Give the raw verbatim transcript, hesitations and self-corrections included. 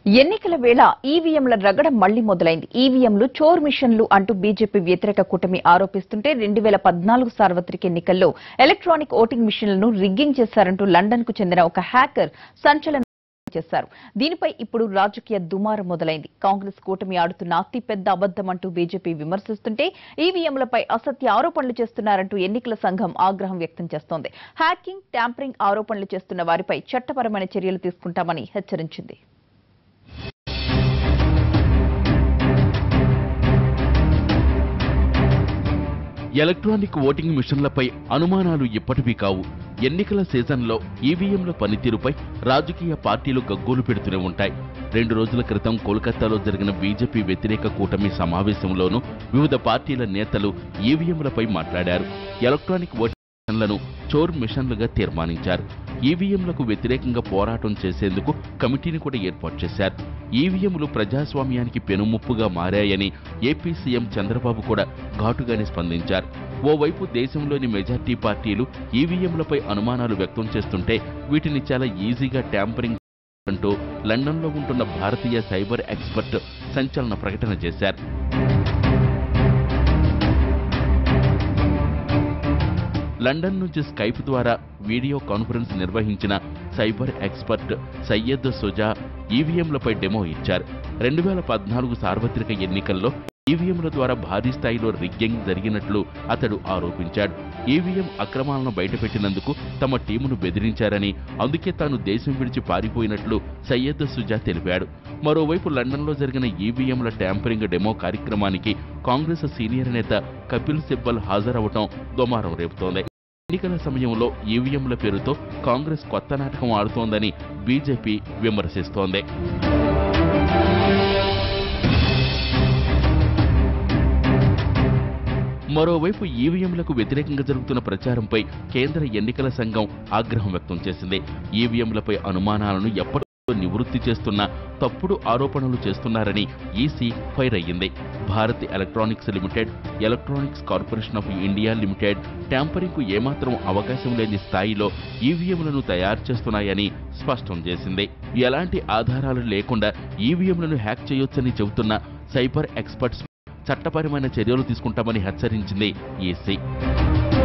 ఎన్నికల వేళ ఈవీఎంల రగడ మళ్లీ మొదలైంది. ఈవీఎంలు చోర్ మిషన్లు అంటూ బీజేపీ వ్యతిరేక కూటమి ఆరోపిస్తుంటే రెండు వేల పద్నాలుగు సార్వత్రిక ఎన్నికల్లో ఎలక్ట్రానిక్ ఓటింగ్ మిషన్లను రిగ్గింగ్ చేశారంటూ లండన్ కు చెందిన ఒక హ్యాకర్ సంచలనం చేశారు. దీనిపై ఇప్పుడు రాజకీయ దుమారం మొదలైంది. కాంగ్రెస్ కూటమి ఆడుతున్న అతిపెద్ద అబద్దమంటూ బీజేపీ విమర్శిస్తుంటే ఈవీఎంలపై అసత్య ఆరోపణలు చేస్తున్నారంటూ ఎన్నికల సంఘం ఆగ్రహం వ్యక్తం చేస్తోంది. హ్యాకింగ్, ట్యాంపరింగ్ ఆరోపణలు చేస్తున్న వారిపై చట్టపరమైన చర్యలు తీసుకుంటామని హెచ్చరించింది. ఎలక్ట్రానిక్ ఓటింగ్ మిషన్లపై అనుమానాలు ఇప్పటివీ కావు. ఎన్నికల సీజన్లో ఈవీఎంల పనితీరుపై రాజకీయ పార్టీలు గగ్గోలు పెడుతూనే ఉంటాయి. రెండు రోజుల క్రితం కోల్కతాలో జరిగిన బీజేపీ వ్యతిరేక కూటమి సమావేశంలోనూ వివిధ పార్టీల నేతలు ఈవీఎంలపై మాట్లాడారు. ఎలక్ట్రానిక్ ఓటింగ్ మిషన్లను చోర్ మిషన్లుగా తీర్మానించారు. ఈవీఎంలకు వ్యతిరేకంగా పోరాటం చేసేందుకు కమిటీని కూడా ఏర్పాటు చేశారు. ఈవీఎంలు ప్రజాస్వామ్యానికి పెనుముప్పుగా మారాయని ఏపీ సీఎం చంద్రబాబు కూడా ఘాటుగానే స్పందించారు. ఓవైపు దేశంలోని మెజార్టీ పార్టీలు ఈవీఎంలపై అనుమానాలు వ్యక్తం చేస్తుంటే వీటిని చాలా ఈజీగా ట్యాంపరింగ్ అంటూ లండన్లో ఉంటున్న భారతీయ సైబర్ ఎక్స్పర్ట్ సంచలన ప్రకటన చేశారు. లండన్ నుంచి స్కైప్ ద్వారా వీడియో కాన్ఫరెన్స్ నిర్వహించిన సైబర్ ఎక్స్పర్ట్ సయ్యద్ సుజా ఈవీఎంలపై డెమో ఇచ్చారు. రెండు వేల పద్నాలుగు సార్వత్రిక ఎన్నికల్లో ఈవీఎంల ద్వారా భారీ స్థాయిలో రిగ్గింగ్ జరిగినట్లు అతడు ఆరోపించాడు. ఈవీఎం అక్రమాలను బయటపెట్టినందుకు తమ టీమును బెదిరించారని, అందుకే తాను దేశం విడిచి పారిపోయినట్లు సయ్యద్ సుజా తెలిపాడు. మరోవైపు లండన్లో జరిగిన ఈవీఎంల ట్యాంపరింగ్ డెమో కార్యక్రమానికి కాంగ్రెస్ సీనియర్ నేత కపిల్ సిబ్బల్ హాజరవటం దుమారం రేపుతోంది. ఎన్నికల సమయంలో ఈవీఎంల పేరుతో కాంగ్రెస్ కొత్త నాటకం ఆడుతోందని బీజేపీ విమర్శిస్తోంది. మరోవైపు ఈవీఎంలకు వ్యతిరేకంగా జరుగుతున్న ప్రచారంపై కేంద్ర ఎన్నికల సంఘం ఆగ్రహం వ్యక్తం చేసింది. ఈవీఎంలపై అనుమానాలను ఎప్పటికో నివృత్తి చేస్తున్న తప్పుడు ఆరోపణలు చేస్తున్నారని ఈసీ ఫైర్ అయ్యింది. Bharat electronics limited, electronics corporation of India limited tampering కు ఏమాత్రం అవకాశం లేని స్థాయిలో ఈవీఎంలను తయారు చేస్తున్నాయని స్పష్టం చేసింది. ఎలాంటి ఆధారాలు లేకుండా ఈవీఎంలను హ్యాక్ చేయొచ్చని చెబుతున్న సైబర్ ఎక్స్పర్ట్స్ చట్టపరమైన చర్యలు తీసుకుంటామని హెచ్చరించింది ఈసీ.